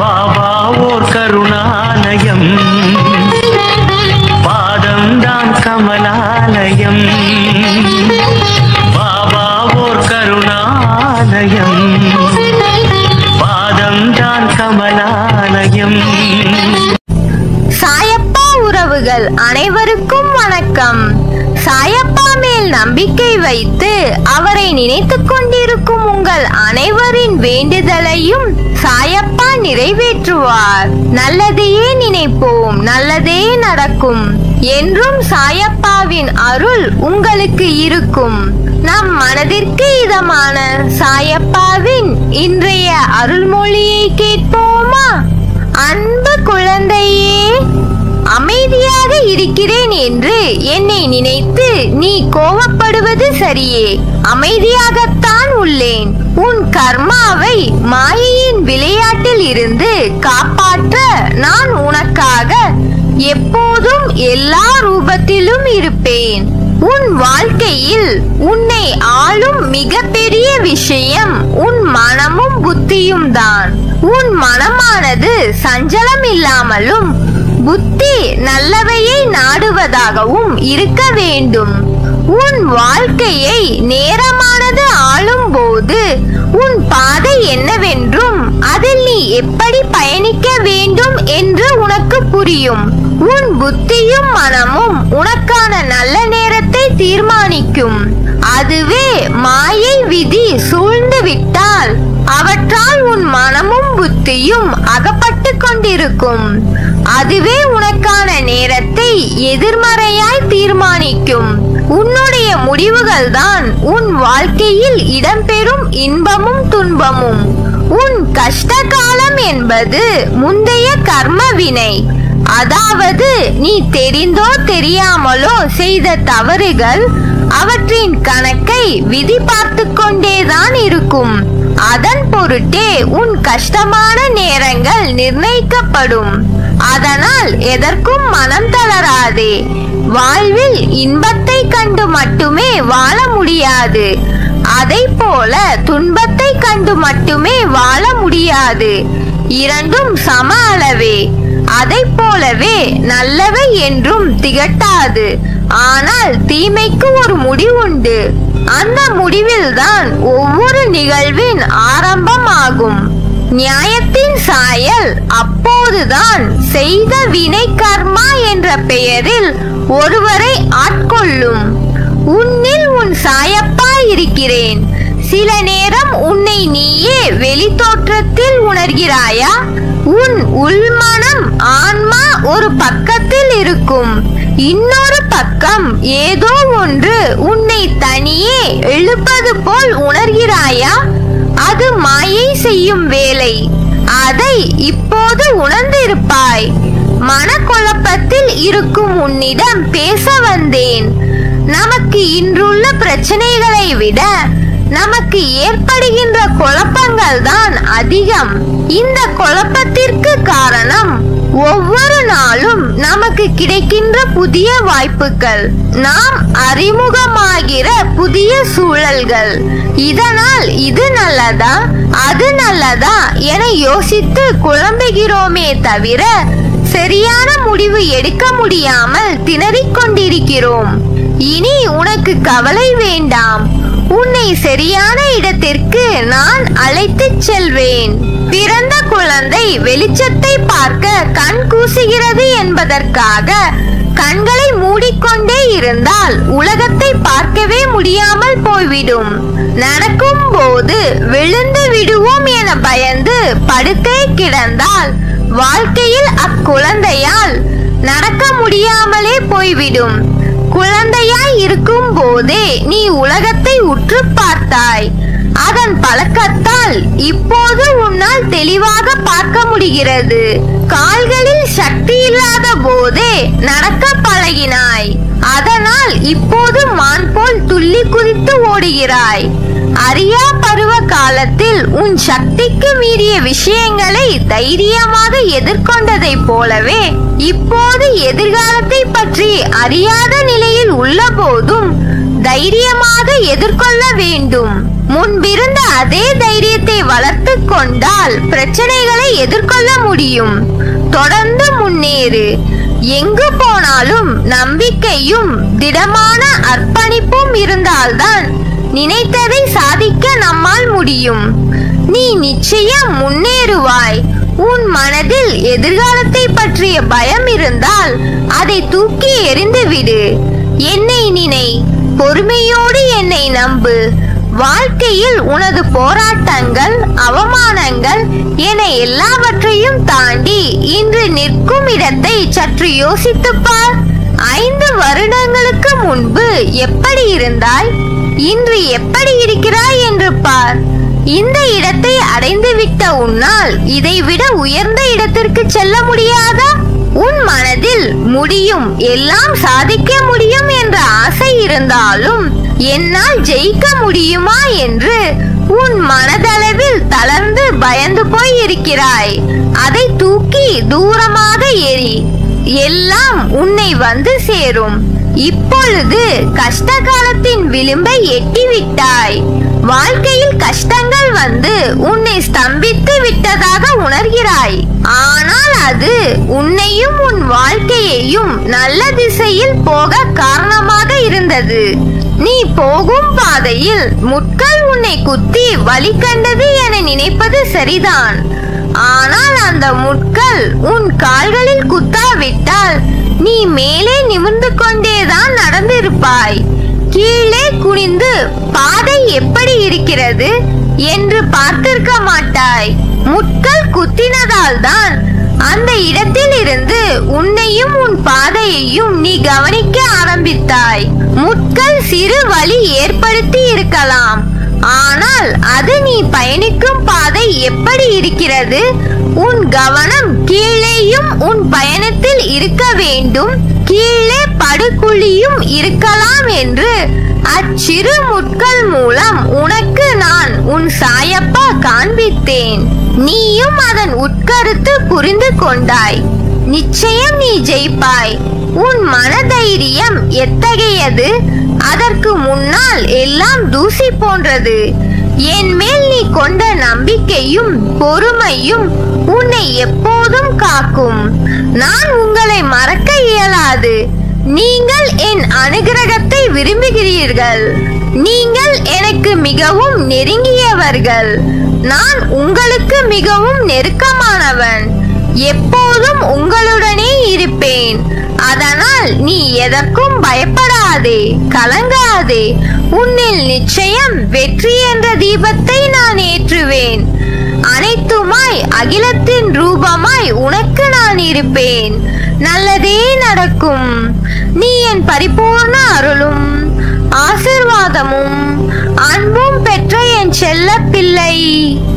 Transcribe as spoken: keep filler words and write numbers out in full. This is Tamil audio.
பாபா ஓர் கருணாலயம், பாதம்தான் கமலாலயம். பாபா ஓர் கருணாலயம், பாதம்தான் கமலாலயம். சாயப்பா உறவுகள் அனைவருக்கும் வணக்கம். சாயப்பா மேல் நம்பிக்கை வைத்து அவரை நினைத்துக் கொண்டிருக்கும் உங்கள் அனைவரின் வேண்டுதலையும் சாயப்பா நிறைவேற்றுவார். நல்லதையே நினைப்போம், நல்லதே நடக்கும் என்றும் சாயப்பாவின் அருள் உங்களுக்கு இருக்கும். நம் மனதிற்கு இதமான சாயப்பாவின் இன்றைய அருள்மொழியை கேட்போமா? அன்பு குழந்தையே, அமைதியாக இருக்கிறேன் என்று என்னை நினைத்து நீ கோபப்படுவது சரியே. அமைதியாகத்தான் உள்ளேன். உன் கர்மாவை மாயையின் விளையாட்டில் இருந்து காப்பாற்ற நான் உனக்காக எப்போதும் எல்லா ரூபத்திலும் இருப்பேன். உன் வாழ்க்கையில் உன்னை ஆளும் மிகப்பெரிய விஷயம் உன் மனமும் புத்தியும் தான். உன் மனமானது சஞ்சலம் இல்லாமலும் புத்தி நல்லவையை நாடுவதாகவும் இருக்க வேண்டும். உன் வாழ்க்கையை நேரமானது ஆளும் போது உன் பாதை என்னவென்றும் அதில் நீ எப்படி பயணிக்க வேண்டும் என்று உனக்கு புரியும். உன் புத்தியும் மனமும் உனக்கான நல்ல நேரத்தை தீர்மானிக்கும். அதுவே மாயை விதி சூழ்ந்து விட்டால் அவற்றால் உன் மனமும் புத்தியும் அகப்பட்டு கொண்டிருக்கும். அதுவே உனக்கான நேரத்தை எதிர்மறையாய் தீர்மானிக்கும். உன்னுடைய முடிவுகள் தான் உன் வாழ்க்கையில் இடம்பெறும் இன்பமும் துன்பமும். உன் கஷ்ட காலம் என்பது முந்தைய கர்ம வினை, அதாவது நீ தெரிந்தோ தெரியாமலோ செய்த தவறுகள். அவற்றின் கணக்கை விதி பார்த்து கொண்டேதான் இருக்கும். அதன் பொருட்டே உன் கஷ்டமான நேரங்கள் நிர்ணயிக்கப்படும். அதனால் எதற்கும் மனம் தளராதே. வாழ்வில் இன்பத்தை கண்டு மட்டுமே வாழ முடியாது. அதை போல துன்பத்தை கண்டு மட்டுமே வாழ முடியாது. இரண்டும் சம அளவே. அதை போலவே நல்லவை என்றும் திகட்டாது. ஆனால் தீமைக்கு ஒரு முடிவுண்டு. அந்த முடிவில்தான் ஒவ்வொரு நிகழ்வின் ஆரம்பம் ஆகும். நியாயத்தின் சாயல் அப்போதுதான் செய்த வினை கர்மா என்ற பெயரில் ஒருவரை ஆட்கொள்ளும். உன்னில் உன் சாயப்பா இருக்கிறேன். சில நேரம் உன்னை நீயே வெளி தோற்றத்தில் உணர்கிறாயா? உன் உள்மனம் ஆன்மா ஒரு பக்கத்தில் இருக்கும். இன்னொரு பக்கம் ஏதோ ஒன்று உன்னை தனியே இழுப்பது போல் உணர்கிறாயா? அது மாயை செய்யும் வேலை. அதை இப்போது உணர்ந்திருப்பாய். மனக்குழப்பத்தில் இருக்கும் உன்னிடம் பேச வந்தேன். நமக்கு இன்றுள்ள பிரச்சனைகளை விட நமக்கு ஏற்படுகின்ற குழப்பங்கள் தான் அதிகம். இந்த குழப்பத்திற்கு காரணம் ஒவ்வொரு நாளும் நமக்கு கிடைக்கின்ற புதிய வாய்ப்புகள், நாம் அறிமுகமாகிற புதிய சூழல்கள். இதனால் இது நல்லதா அது நல்லதா என யோசித்து குழம்புகிறோமே தவிர சரியான முடிவு எடுக்க முடியாமல் திணறிக் கொண்டிருக்கிறோம். இனி உனக்கு கவலை வேண்டாம். உன்னை சரியான இடத்திற்கு நான் அழைத்துச் செல்வேன். பிறந்த குழந்தை வெளிச்சத்தை பார்க்க கண் கூசுகிறது என்பதற்காக கண்களை மூடிக்கொண்டே இருந்தால் உலகத்தை பார்க்கவே முடியாமல் போய்விடும். நடக்கும் போது விழுந்து விடுவோம் என பயந்து படுக்கை கிடந்தால் வாழ்க்கையில் அக்குழந்தையால் நடக்க முடியாமலே போய்விடும். குழந்தையாய் இருக்கும் போதே நீ உலகத்தை உற்று பார்த்தாய். அதன் பழக்கத்தால் இப்போது உன்னால் தெளிவாக பார்க்க முடிகிறது. கால்களில் சக்தி இல்லாத போதே நடக்க பழகினாய். அதனால் இப்போது மான் போல் துள்ளி குதித்து ஓடுகிறாய். அறியா பருவ காலத்தில் உன் சக்திக்கு மீறிய விஷயங்களை தைரியமாக எதிர்கொண்டதை போலவே இப்போது எதிர்காலத்தை பற்றி அறியாத நிலையில் உள்ள போதும் தைரியமாக எதிர்கொள்ள வேண்டும். முன்பிருந்த அதே தைரியத்தை வளர்த்து கொண்டால் பிரச்சனைகளை எதிர்கொள்ள முடியும். தொடர்ந்து முன்னேறு. எங்கு போனாலும் நம்பிக்கையும் திடமான அர்ப்பணிப்பும் இருந்தால்தான் நினைத்ததை சாதிக்க நம்மால் முடியும். நீ நிச்சயம் முன்னேறுவாய். உன் மனதில் எதிர்காலத்தை பற்றிய பயம் இருந்தால் அதை தூக்கி எறிந்துவிடு. என்னை நினை, பொறுமையோடு என்னை நம்பு. வாழ்க்கையில் உனது போராட்டங்கள், அவமானங்கள் என எல்லாவற்றையும் தாண்டி இன்று நிற்கும் இடத்தை சற்று யோசித்துப் பார். ஐந்து வருடங்களுக்கு முன்பு எப்படி இருந்தாய், இன்று எப்படி இருக்கிறாய் என்று பார். இந்த இடத்தை அடைந்து விட்ட உன்னால் இதைவிட உயர்ந்த இடத்திற்கு செல்ல முடியாதா? உன் மனதில் முடியும், எல்லாம் சாதிக்க முடியும் என்ற ஆசை இருந்தாலும் என்னால் ஜெயிக்க முடியுமா என்று உன் மனதளவில் தளர்ந்து பயந்து போய் இருக்கிறாய். அதை தூக்கி தூரமாக எறி. எல்லாம் உன்னை வந்து சேரும். இப்பொழுது கஷ்ட காலத்தின் விளிம்பை எட்டிவிட்டாய். வாழ்க்கையில் கஷ்டங்கள் வந்து உன்னை ஸ்தம்பித்து விட்டதாக உணர்கிறாய். ஆனால் அது உன்னையும் உன் வாழ்க்கையையும் நல்ல திசையில் போக காரணமாக இருந்தது. நீ போகும் பாதையில் முட்கள் உன்னை குத்தி வலி கண்டது என நினைப்பது சரிதான். ஆனால் அந்த முட்கள் உன் கால்களில் குத்தாவிட்டால் நீ மேலே நிமிர்ந்து கொண்டேதான் நடந்திருப்பாய். கீழே குனிந்து பாதை எப்படி இருக்கிறது என்று பார்த்திருக்க மாட்டாய். முட்கள் குத்தினதால் தான் அந்த இடத்தில் இருந்து உன்னையும் உன் பாதையையும் நீ கவனிக்க ஆரம்பித்தாய். முட்கள் சிறு வலி ஏற்படுத்தி இருக்கலாம், ஆனால் அது நீ பயணிக்கும் பாதை எப்படி இருக்கிறது. உன் கவனம் கீழேயும் உன் பயணத்தில் இருக்க வேண்டும். கீழே படுகுழியும் இருக்கலாம் என்று அச்சிறு முட்கள் மூலம் உனக்கு நான் உன் சாயப்பா காண்பித்தேன். நீயும் அதன் உட்கருத்து புரிந்து கொண்டாய். நிச்சயம் நீ ஜெயிப்பாய். உன் மனதைரியம் எத்தகையது? அதற்கு முன்னால் எல்லாம் தூசி போன்றது. என் மேல் நீ கொண்ட நம்பிக்கையும் பொறுமையும் உன்னை எப்போதும் காக்கும். நான் உங்களை மறக்க இயலாது. நீங்கள் என் அனுகிரகத்தை விரும்புகிறீர்கள். நீங்கள் எனக்கு மிகவும் நெருங்கியவர்கள். நான் உங்களுக்கு மிகவும் நெருக்கமானவன். எப்போதும் உங்களுடனே இருப்பேன். அதனால் நீ எதற்கும் பயப்படாதே, கலங்காதே. உன்னில் நிச்சயம் வெற்றி என்ற தீபத்தை நான் ஏற்றுவேன். அனைத்துமாய் அகிலத்தின் ரூபமாய் உனக்கு நான் இருப்பேன். நல்லதே நடக்கும். நீ என் பரிபூர்ண அருளும் ஆசீர்வாதமும் அன்பும் பெற்ற என் செல்ல பிள்ளை.